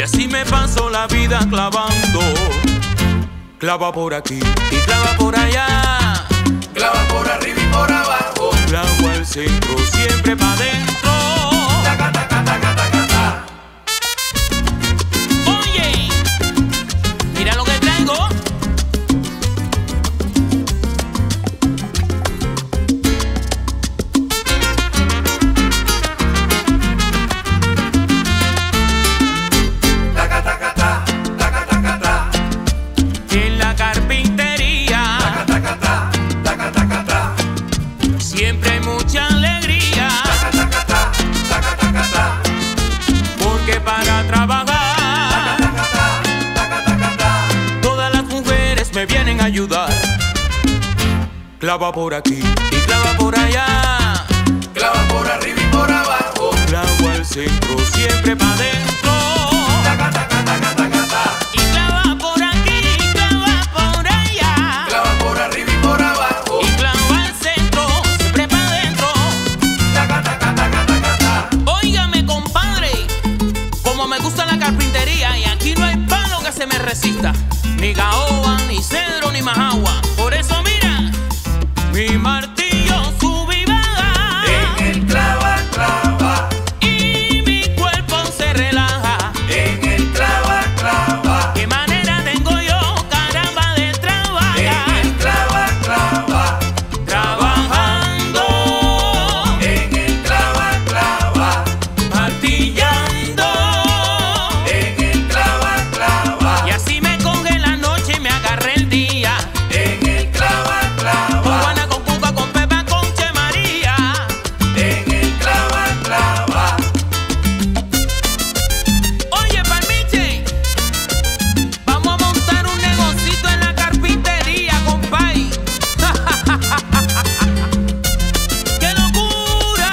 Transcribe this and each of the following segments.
así me paso la vida clavando. Clava por aquí y clava por allá, clava por arriba y por abajo, clavo al centro, siempre pa' dentro. Taca, taca, taca, taca, taca. Oye, mira lo que traigo. Taca, taca, taca, taca, taca, taca. En la carpintería Taca, taca, taca, taca, taca, taca. siempre hay mucha alegría, Taca, taca, taca, taca, taca, taca. porque para trabajar Taca, taca, taca, taca. todas las mujeres me vienen a ayudar. Clava por aquí y clava por allá, Clava por arriba y por abajo, clavo al centro, siempre pa' dentro. taca, taca, taca, taca, taca. Y clava por aquí y clava por allá, Clava por arriba y por abajo, y clava al centro, siempre pa' dentro. taca, taca, taca, taca, taca. Óigame, compadre, como me gusta la carpintería y aquí no hay palo que se me resista, ni caoba, ni cedro, ni majagua. Por eso mira, mi martillo sube y baja, En el clava, clava, y mi cuerpo se relaja. en el clava, clava, ¿Qué manera tengo yo, caramba, de en trabajar? el clava, clava, Trabajando, en el clava, clava, martillando, en el clava, clava, y así me coge la noche y me agarré el día. en el clava, Con clava, Juana, con Cuca, con Pepa, con Che María. en el clava, clava. Oye, Palmiche, vamos a montar un negocito en la carpintería, compay. ¡Qué locura!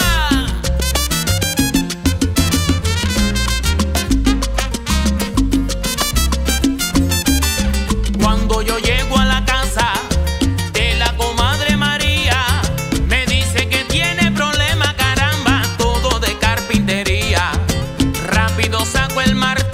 Cuando yo llego a la casa de la comadre María, me dice que tiene problema, caramba, todo de carpintería. Rápido saco el martillo